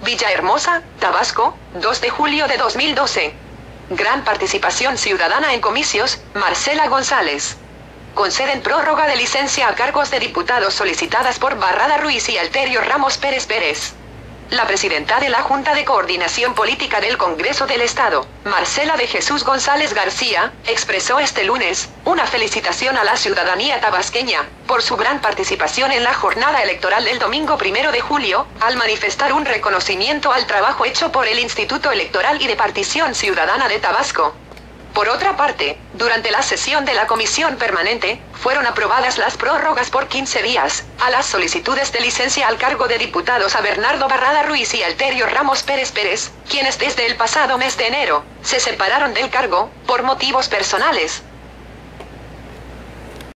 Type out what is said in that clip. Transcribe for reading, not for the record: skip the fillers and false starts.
Villahermosa, Tabasco, 2 de julio de 2012. Gran participación ciudadana en comicios, Marcela González. Conceden prórroga de licencia a cargos de diputados solicitadas por Barrada Ruiz y Alterio Ramos Pérez Pérez. La presidenta de la Junta de Coordinación Política del Congreso del Estado, Marcela de Jesús González García, expresó este lunes una felicitación a la ciudadanía tabasqueña por su gran participación en la jornada electoral del domingo 1 de julio, al manifestar un reconocimiento al trabajo hecho por el Instituto Electoral y de Partición Ciudadana de Tabasco. Por otra parte, durante la sesión de la Comisión Permanente, fueron aprobadas las prórrogas por 15 días, a las solicitudes de licencia al cargo de diputados a Bernardo Barrada Ruiz y Alterio Ramos Pérez Pérez, quienes desde el pasado mes de enero, se separaron del cargo, por motivos personales.